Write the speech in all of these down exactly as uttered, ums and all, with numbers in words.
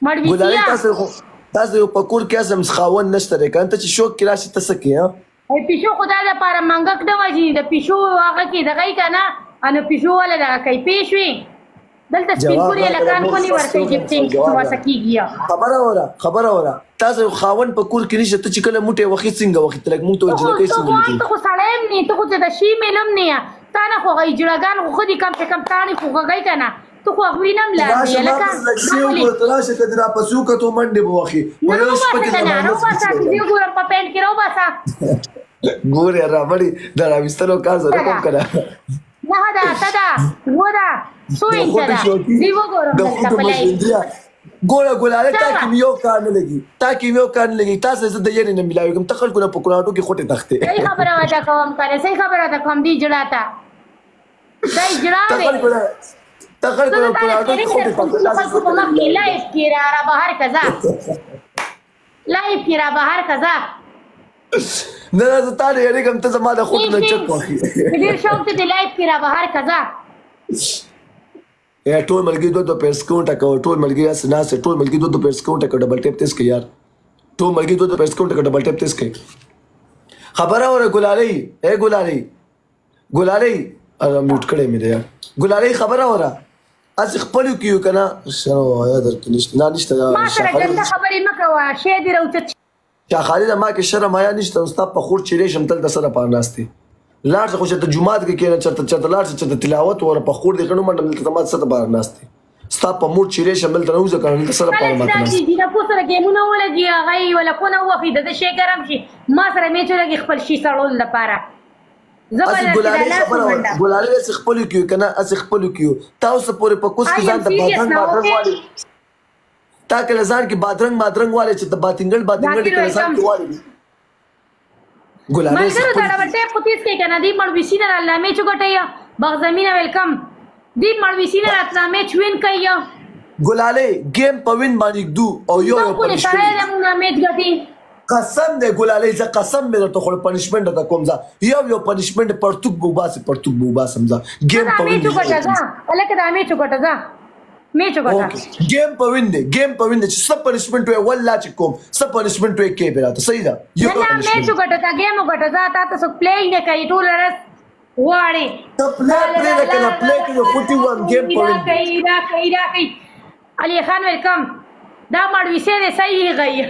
ګلالۍ تاسو تاسو یو په کور کې اسم خاوند نشته دی کنه ته چې شوق کې راشي ته څه کوې ای پیشو خدا دپاره منګک نه وژني د پیشو هغه کې دغه یې که نه نو پیشو والا دغه کوي پوه شوې دلته سپین ګورې هلکان کونې ورکوي جبټینګ ورته کېږي خبره وره خبره وره تاسو خاوند په کور کې نشته ته چې کله موټی وخت څنګه وخت لکه موږ ته جلکۍ څنګه لیکي ته خو سړی هم نه ته خو چې د شي میل هم نه یې تا نه خو هغه اجړاګان خو ښه دي کم سے کم تا نه خو غږی که نه ته خو هغوی نه هم لاړې هلکه راشه که دې راپسې وکتو منډې به وخې نه راوباسه که نه راوباسه چې زه ګورم په پینټ کې راوباسه ګورې رابړې د راویستلو کار زه نه کوم که نه نه ده اته ده اووه ده څو انچه ده زه وګورم دلته په لایف ګوره ګلالۍ تا کې مې یو کار نه لګي تا کې مې یو کار نه لګي تاسو زه د یېرې نه ملاوېږم ته خلکو نه په کوناټو کې خوټې تختې صحیح خبره ورته کوم کنه صحیح خبره ورته کوم دې جړا ته دی جړا وې ته خلکو نه کوناټو کې خوټې تختې خلکو په مخ کې لایف کې را را بهر کزا لایف کې را بهر کزا نه نه زه تا نه یېرېږم ته زما د خوټ نه چک وخې ډېر شوق ته د لایف کې را بهر کزا یا ټول ملګري دوه دوه پیسې کوونټه کوه ټول ملګري هسې ناست ټول ملګري دوه دوه پیسې کوونټه کوه ډبل ټیپ تیز کوي یار ټول ملګري دوه دوه پیسې کوونټه کوه ډبل ټیپ تیز کوي خبره وره ګلالۍ ای ګلالۍ ګلالۍ میوټ کړی مې دی یار ګلالۍ خبره وره هسې خپلو کې یو که نه شرم حیا درکې نشته نه نشته ما سره ګنده خبرې مه کوه شی دې راوچت چا خالده ما کې شرم حیا نشته ستا په خور چیرې شم تل د سره پار ناست دی لاړ شه خو چې ته جومات کې کښېنه چېرته چېرته لاړ شه چې د تلاوت وره په خور دې کړو منډه دلته زما څه دپاره ناست دی ستا په موډ چیرې شم دلته نه وځه که نه دلته سره پاره ماته ناست دی جینکو سره ګیمونه ولګي هغه یې ولکونه ووخي د ده شی ګرم شي ما سره میچ ولګي خپل شي سړولو لپاره زه به درته د لاس ومنډم ګلالۍ هسې خپلو کې یو که نه هسې خپلو کې یو تا اوس پورې په کوس کې ځان ته بادرنګ بادرنګ والي تا کله ځان کې بادرنګ بادرنګ والي چې د باتنګل باتنګل دې کله ځان کې والي ملګرو دا ډبل ټیپ خو تیز کوي که نه دی مړویسي نه راله میچ وګټئ بغزمینه ویلکم دی مړویسي نه راتله میچ وین کوي ګلالۍ ګیم په وین باندې ږدو او یو یو پنشمنټ سړی زموږ نه میچ ګټي قسم دی ګلالۍ زه قسم مې درته خوړ پنشمنټ درته کوم ځه یو یو پنشمنټ پرتوک به وباسې پرتوک به وباسم ځه ګیم په وین میچ وګټه ځه هلکه دا میچ وګټه ځه میچ وګټه ګیم په وین دی ګیم په وین دی چې څه پنشمنټ وایي والله چې کوم څه پنشمنټ وایي کې به راته صحیح ده نه نه میچ وګټه ځه ګیم وګټه ځه تا ته څوک پلی نه کوي ټول ورځ غواړي ته پلی پلی نه که نه پلی کوي خوټي وایم ګیم په وین دا کوي دا کوي دا کوي علي خان ویلکم دا مړویسې دی صحیح غي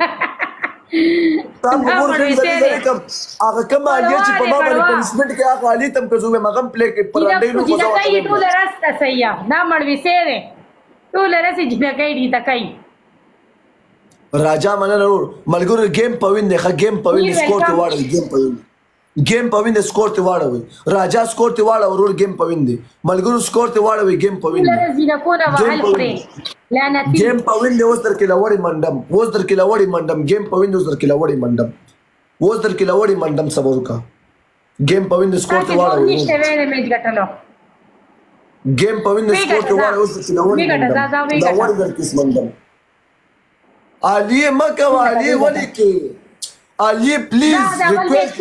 تا په مور کې هغه کوم علي چې په ما باندې پنشمنټ کوي هغه علي ته هم که زه وایم هغه هم پلی کوي پر انډۍ نو خو زه ورته وایم ټوله ورځ ته صحیح دا مړویسې دی ټوله ورځ یې جنکۍ دي ته کوي راجا مننه ورور ملګرو ګیم په وین دی ښه ګیم په وین دی سکور ته واړوئ ګیم په وین ګیم په وین دی سکور ته واړوئ راجا سکور ته واړه ورور ګیم په وین دی ملګرو سکور ته واړوئ ګیم په وین دی ګیم په وین دی اوس در کې لوړې منډم اوس در کې لوړې منډم ګیم په وین دی اوس در کې لوړې منډم اوس در کې لوړې منډم صبر وکړه ګیم په وین دی سکور ته واړوئ ګیم په وین دی سکور ته واړوئ اوس در کې لوړې منډم دا وړې در کې منډم علي مه کوه علي ولې کې علي پلیز ریکویسټ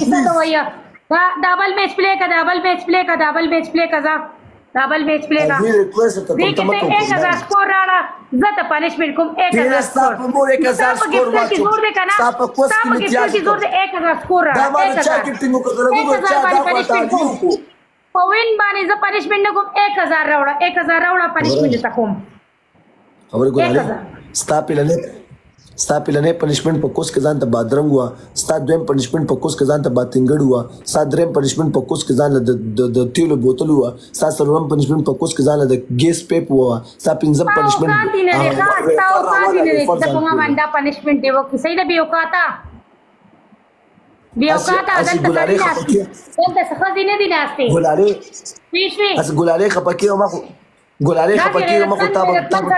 ډبل میچ پلی کا ډبل میچ پلی کا ډبل میچ پلی کا ډبل میچ پلی کا ایک ہزار سکور راړه زه ته پنشمنټ کوم ایک ہزار سکور ایک ہزار سکور واچو زور دې کنه ستا په کوس کې متیاج زور دې ایک ہزار سکور راړه دا ما چا کټینګ وکړو ګورو چا دا پنشمنټ په وین باندې زه پنشمنټ کوم ایک ہزار راوړه ایک ہزار راوړه پنشمنټ ته کوم خبر ګورې ستا پلانې ستا پلانې پنشمنټ په کوس کې ځان ته بادرنګ وه ستا دویم پنشمنټ په کوس کې ځان ته باتنګړ وه ستا دریم پنشمنټ په کوس کې ځان د تیلو بوتل وه ستا څلورم پنشمنټ په کوس کې ځان د ګیس پیپ وه ستا پنځم پنشمنټ ګلالۍ خفه کېږه ما خو ګلالۍ خفه کېږه ما خو تا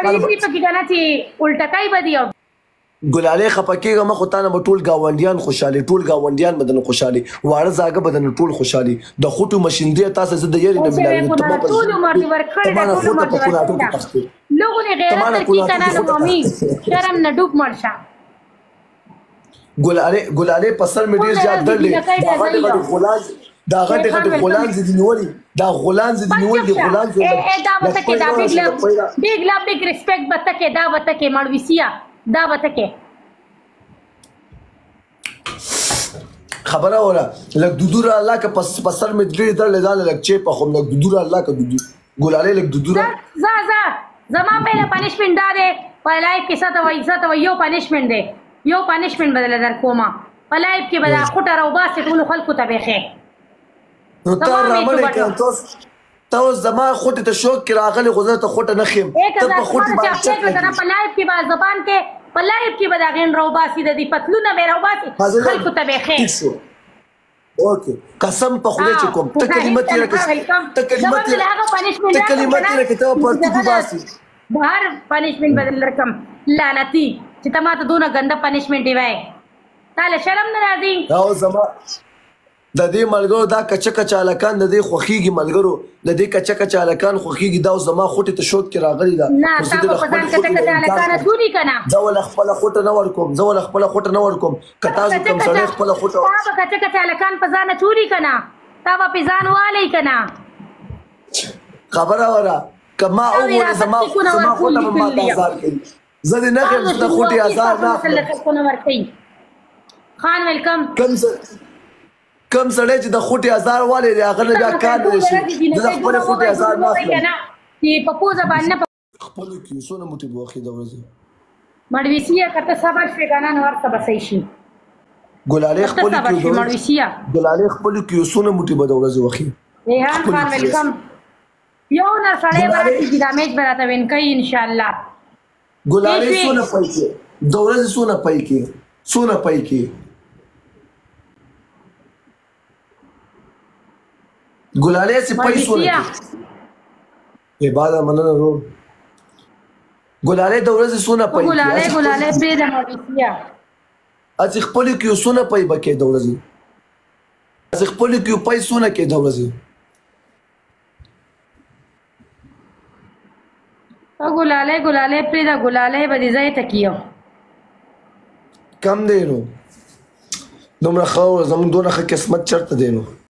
به ګلالۍ خفه کېږه مه خو تا نه به ټول ګاونډیان خوشحالي ټول ګاونډیان به درنه خوشحالي واړه زاږه به درنه ټول خوشحالي د خوټو مشیندې تاسو زه د یارې نه ملاوېږم ته ما په خوټه په کوناټو کې تښتې ګلالۍ ګلالۍ په سر مې ډېر زیات درد دی غټې غټې غلاز دا غټه غټه غولان زدي نیولې دا غولان زدي نیولې دي غولان زدي اے اے دا وته کې دا بیگ لا بیگ لا بیگ ریسپیکټ وته کې دا وته کې مړوسیا دا وته کې خبره وره لک دودور الله کا پس پسر میں درې در لزان لک چه په خو لک دودور الله کا دودور ګلاله لک دودور زا زا زما پهله پنیشمنت داره په لایف کې ساته وای ساته یو پنیشمنت دی یو پنیشمنت بدل در کومه په لایف کې بدا خټه راو باسه ټول خلکو ته بخې نو تا رامنه کې تاسو تاسو زما خټه ته شوق کې راغلي غوځه ته خټه نه خیم ته په خټه باندې چک کنه په لایف کې با زبان کې په لایف کې بدا غین راو باسي د دې پتلونه مې راو باسي خلکو ته بخې اوکے قسم په خدای چې کوم ته کلمت یې راکې ته کلمت یې ته کلمت یې راکې ته پرتو دی باسي بهر پنیشمنت بدل رقم لعنتی چې ته ماته دونه ګنده پنیشمنت دی وای تعالی شرم نه راځي دا زما د دې ملګرو دا کچا کچا لکان د دې خوخيږي ملګرو د دې کچا کچا لکان خوخيږي دا زما خوټه ته شوت کې راغلي دا نه تاسو په ځان کچا کچا لکان ټولي کنه دا ول خپل خوټه نه ورکوم زه ول خپل خوټه نه ورکوم کتا ز کوم سره خپل خوټه تاسو کچا کچا لکان په ځان ټولي کنه تا په ځان والي کنه خبره ورا کما او زما زما خوټه په ما تاسو کې زه دې نه خم د خوټه آزاد نه خان ویلکم کم کم سړی چې د خوټي هزار والي دی هغه بیا کار نه شي د خپل خوټي هزار نه اخلي چې په پوزه باندې خپل کې سونه موټي بوخي د ورځې مړويسیا کته صبر شي غانا نور څه بسې شي ګلاله خپل کې مړويسیا ګلاله خپل کې سونه موټي به د ورځې وخی ریحان خان ویلکم یو نه سړی ورته چې دامج براته وین کوي ان شاء الله ګلاله سونه پای کې د ورځې سونه پای کې سونه پای کې ګلاله سي پیسو نه کې بعد مننه ورو ګلاله د ورځې سونه پي ګلاله ګلاله به د موريسيا از خپل کې سونه پي بکې د ورځې از خپل کې پیسو نه کې د ورځې ګلاله ګلاله په د ګلاله به دې ځای ته کیو کم دی نو دومره خو زمون دونه قسمت چرته دی نو